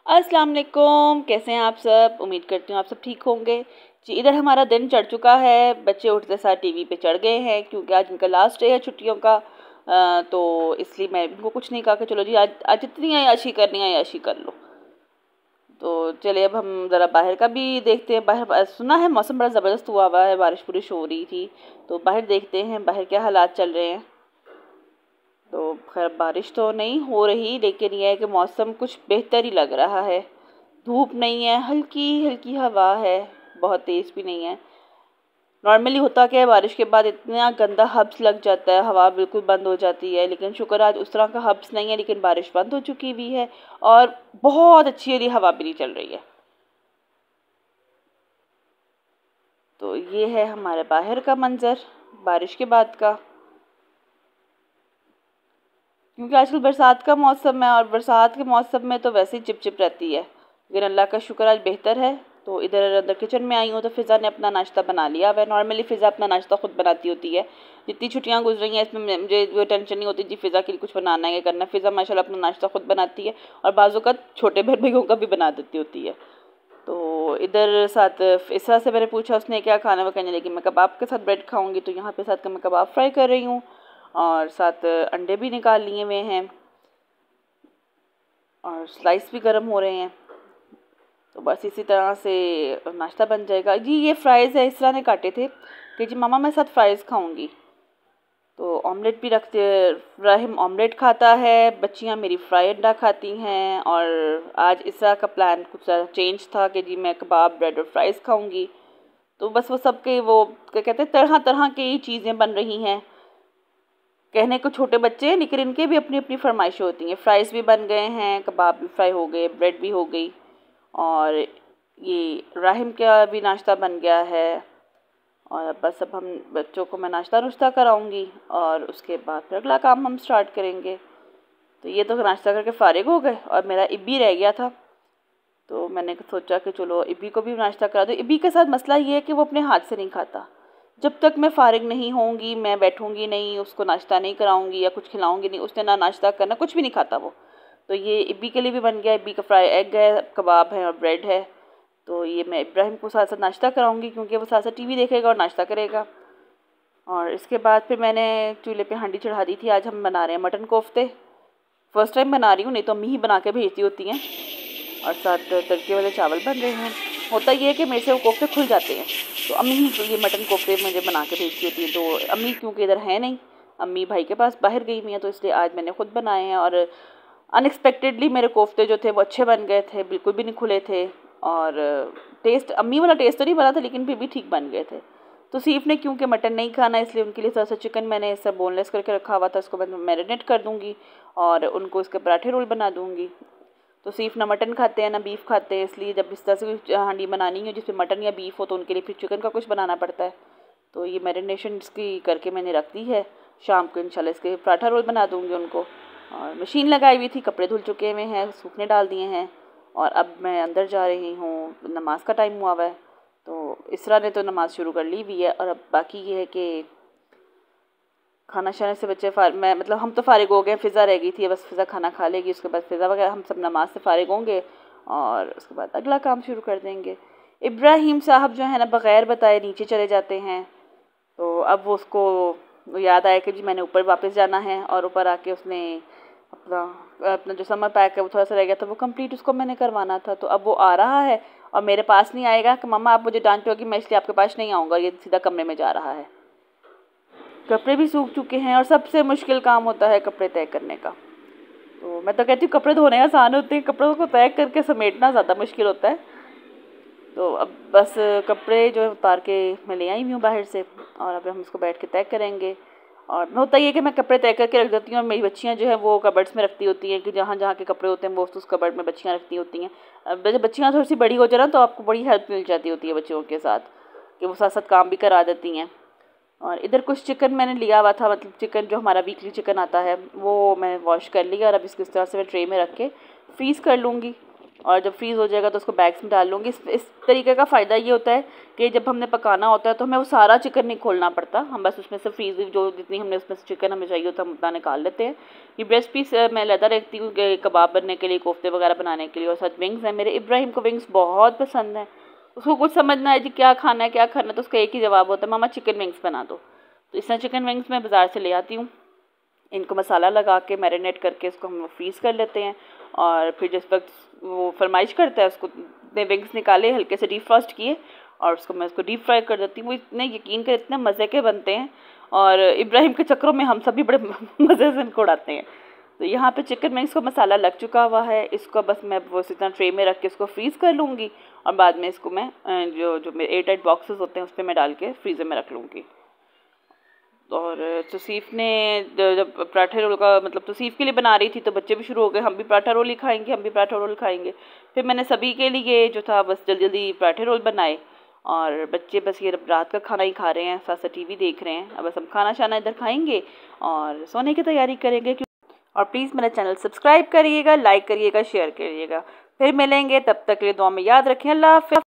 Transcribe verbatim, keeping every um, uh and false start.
अस्सलाम वालेकुम, कैसे हैं आप सब। उम्मीद करती हूँ आप सब ठीक होंगे जी। इधर हमारा दिन चढ़ चुका है, बच्चे उठते साथ टीवी पे चढ़ गए हैं क्योंकि आज इनका लास्ट डे है छुट्टियों का। आ, तो इसलिए मैं इनको कुछ नहीं कहा कि चलो जी आज आज जितनी अय्याशी करनी है अय्याशी कर लो। तो चलिए अब हम ज़रा बाहर का भी देखते हैं। बाहर सुना है मौसम बड़ा ज़बरदस्त हुआ हुआ है, बारिश बुरिश हो रही थी, तो बाहर देखते हैं बाहर क्या हालात चल रहे हैं। तो खैर बारिश तो नहीं हो रही, लेकिन यह है कि मौसम कुछ बेहतर ही लग रहा है। धूप नहीं है, हल्की हल्की हवा है, बहुत तेज़ भी नहीं है। नॉर्मली होता क्या है, बारिश के बाद इतना गंदा हब्स लग जाता है, हवा बिल्कुल बंद हो जाती है। लेकिन शुक्र आज उस तरह का हब्स नहीं है, लेकिन बारिश बंद हो चुकी भी है और बहुत अच्छी वाली हवा भी नहीं चल रही है। तो ये है हमारे बाहर का मंजर बारिश के बाद का। क्योंकि आजकल बरसात का मौसम है और बरसात के मौसम में तो वैसे ही चिपचिप रहती है, लेकिन अल्लाह का शुक्र आज बेहतर है। तो इधर अंदर किचन में आई हूँ तो फ़िज़ा ने अपना नाश्ता बना लिया। वह नॉर्मली फ़िज़ा अपना नाश्ता खुद बनाती होती है। जितनी छुट्टियाँ गुजरी हैं इसमें मुझे वो टेंशन नहीं होती जी फ़िज़ा के लिए कुछ बनाना है या करना। फ़िज़ा माशाल्लाह अपना नाश्ता खुद बनाती है और बाज़ू का छोटे बहन भाइयों का भी बना देती होती है। तो इधर साथ फ़िज़ा से मैंने पूछा उसने क्या खाना है, वो कहने लगी मैं कबाब के साथ ब्रेड खाऊँगी। तो यहाँ पे साथ का मैं कबाब फ्राई कर रही हूँ और साथ अंडे भी निकाल लिए हुए हैं और स्लाइस भी गर्म हो रहे हैं। तो बस इसी तरह से नाश्ता बन जाएगा जी। ये फ्राइज़ है, इस तरह ने काटे थे कि जी मामा मैं साथ फ्राइज़ खाऊंगी। तो ऑमलेट भी रखते, राहिम ऑमलेट खाता है, बच्चियां मेरी फ्राई अंडा खाती हैं। और आज इस तरह का प्लान कुछ चेंज था कि जी मैं कबाब ब्रेड और फ्राइज़ खाऊंगी। तो बस वो सबके वो क्या कहते हैं तरह तरह की चीज़ें बन रही हैं। कहने को छोटे बच्चे हैं लेकिन इनके भी अपनी अपनी फरमाइशें होती हैं। फ्राइज़ भी बन गए हैं, कबाब भी फ्राई हो गए, ब्रेड भी हो गई और ये राहिम का भी नाश्ता बन गया है। और बस अब हम बच्चों को मैं नाश्ता नुश्ता कराऊंगी और उसके बाद फिर अगला काम हम स्टार्ट करेंगे। तो ये तो नाश्ता करके फ़ारिग हो गए और मेरा इब्बी रह गया था, तो मैंने सोचा कि चलो इब्बी को भी नाश्ता करा दो। इब्बी के साथ मसला ये है कि वो अपने हाथ से नहीं खाता। जब तक मैं फ़ारिग नहीं होंगी, मैं बैठूंगी नहीं, उसको नाश्ता नहीं कराऊंगी या कुछ खिलाऊंगी नहीं, उसने ना नाश्ता करना, कुछ भी नहीं खाता वो। तो ये इब्बी के लिए भी बन गया। इब्बी का फ्राई एग है, कबाब है और ब्रेड है। तो ये मैं इब्राहिम को साथ साथ नाश्ता कराऊंगी क्योंकि वो साथ साथ टीवी देखेगा और नाश्ता करेगा। और इसके बाद फिर मैंने चूल्हे पे हांडी चढ़ा दी थी। आज हम बना रहे हैं मटन कोफ्ते। फ़र्स्ट टाइम बना रही हूँ, नहीं तो अम्मी ही बना के भेजती होती हैं। और साथ तड़के वाले चावल बन रहे हैं। होता ये है कि मेरे से वो कोफ्ते खुल जाते हैं, तो अम्मी ही ये मटन कोफ्ते मुझे बना के भेजती होती है। तो अम्मी क्योंकि इधर है नहीं, अम्मी भाई के पास बाहर गई हुई हैं, तो इसलिए आज मैंने खुद बनाए हैं। और अनएक्सपेक्टेडली मेरे कोफ्ते जो थे वो अच्छे बन गए थे, बिल्कुल भी नहीं खुले थे। और टेस्ट अम्मी वाला टेस्ट तो नहीं बना था लेकिन फिर भी ठीक बन गए थे। तो सीफ ने क्योंकि मटन नहीं खाना इसलिए उनके लिए थोड़ा सा चिकन मैंने इस बोनलेस करके रखा हुआ था, उसको मैं मैरिनेट कर दूँगी और उनको उसके पराठे रोल बना दूँगी। तो सीफ ना मटन खाते हैं ना बीफ खाते हैं, इसलिए जब इस तरह से कोई हांडी बनानी हो जिसमें मटन या बीफ हो तो उनके लिए फिर चिकन का कुछ बनाना पड़ता है। तो ये मैरिनेशन इसकी करके मैंने रख दी है, शाम को इंशाल्लाह इसके पराठा रोल बना दूँगी उनको। और मशीन लगाई हुई थी, कपड़े धुल चुके हुए हैं, सूखने डाल दिए हैं और अब मैं अंदर जा रही हूँ। नमाज का टाइम हुआ हुआ है, तो इसरा ने तो नमाज़ शुरू कर ली हुई है। और अब बाकी ये है कि खाना शाने से बच्चे फार मैं मतलब हम तो फ़ारिग हो गए, फ़िज़ा रह गई थी, बस फ़िज़ा खाना खा लेगी, उसके बाद फ़िज़ा वगैरह हम सब नमाज से फ़ारिग होंगे और उसके बाद अगला काम शुरू कर देंगे। इब्राहिम साहब जो है ना बग़ैर बताए नीचे चले जाते हैं। तो अब वो उसको याद आया कि जी मैंने ऊपर वापस जाना है और ऊपर आके उसने अपना अपना जो समर पैक है वो थोड़ा सा रह गया था, वो कंप्लीट उसको मैंने करवाना था। तो अब वो आ रहा है और मेरे पास नहीं आएगा कि मम्मा आप मुझे डांटोगी, मैं इसलिए आपके पास नहीं आऊँगा। ये सीधा कमरे में जा रहा है। कपड़े भी सूख चुके हैं और सबसे मुश्किल काम होता है कपड़े तय करने का। तो मैं तो कहती हूँ कपड़े धोने आसान होते हैं, कपड़ों को तय करके समेटना ज़्यादा मुश्किल होता है। तो अब बस कपड़े जो है उतार के मैं ले आई हुई हूँ बाहर से और अब हम इसको बैठ के तय करेंगे। और होता ये है कि मैं कपड़े तय करके रख देती हूँ और मेरी बच्चियाँ जो है वो कबर्ड्स में रखती होती हैं कि जहाँ जहाँ के कपड़े होते हैं वो उस कबर्ड में बच्चियाँ रखती होती हैं। अब जब बच्चियाँ थोड़ी सी बड़ी हो जाए ना तो आपको बड़ी हेल्प मिल जाती होती है बच्चों के साथ कि वो साथ साथ काम भी करा देती हैं। और इधर कुछ चिकन मैंने लिया हुआ था, मतलब चिकन जो हमारा वीकली चिकन आता है वो मैं वॉश कर लिया और अब इसको इस तरह से मैं ट्रे में रख के फ्रीज़ कर लूँगी। और जब फ्रीज़ हो जाएगा तो उसको बैग्स में डाल लूँगी। इस इस तरीके का फ़ायदा ये होता है कि जब हमने पकाना होता है तो हमें वो सारा चिकन नहीं खोलना पड़ता, हम बस उसमें से फ्रीज़ जो जितनी हमने उसमें से चिकन हमें चाहिए होता है हम उतना निकाल लेते हैं। ये ब्रेस्ट पीस मैं लेता रहती हूँ कबाब बनने के लिए, कोफ्ते वगैरह बनाने के लिए। और साथ विंग्स हैं, मेरे इब्राहिम को विंग्स बहुत पसंद है। उसको कुछ समझ ना आए जी क्या खाना है क्या खाना है, तो उसका एक ही जवाब होता है, मामा चिकन विंग्स बना दो। तो इस तरह चिकन विंग्स मैं बाज़ार से ले आती हूँ। इनको मसाला लगा के मैरिनेट करके इसको हम फ्रीज़ कर लेते हैं। और फिर जिस वक्त वो फरमाइश करता है उसको ने विंग्स निकाले, हल्के से डीप फ्रॉस्ट किए और उसको मैं उसको डीप फ्राई कर देती हूँ। वो इतने यकीन कर इतने मज़े के बनते हैं और इब्राहिम के चक्करों में हम सभी बड़े मज़े से इनको उड़ाते हैं। तो यहाँ पे चिकन विंग्स को मसाला लग चुका हुआ है, इसको बस मैं वो इस तरह ट्रे में रख के इसको फ्रीज़ कर लूँगी और बाद में इसको मैं जो जो मेरे एयर टाइट बॉक्सेस होते हैं उस पर मैं डाल के फ्रीज़र में रख लूँगी। और तौसीफ़ ने जब पराठे रोल का मतलब तौसीफ़ के लिए बना रही थी तो बच्चे भी शुरू हो गए, हम भी पराठा रोल ही खाएंगे हम भी पराठा रोल खाएंगे। फिर मैंने सभी के लिए जो था बस जल्दी जल्दी पराठे रोल बनाए और बच्चे बस ये रात का खाना ही खा रहे हैं, साथ साथ टीवी देख रहे हैं। अब बस हम खाना शाना इधर खाएंगे और सोने की तैयारी करेंगे। और प्लीज़ मेरा चैनल सब्सक्राइब करिएगा, लाइक करिएगा, शेयर करिएगा। फिर मिलेंगे, तब तक के लिए दुआ में याद रखें। अल्लाह हाफ़िज़।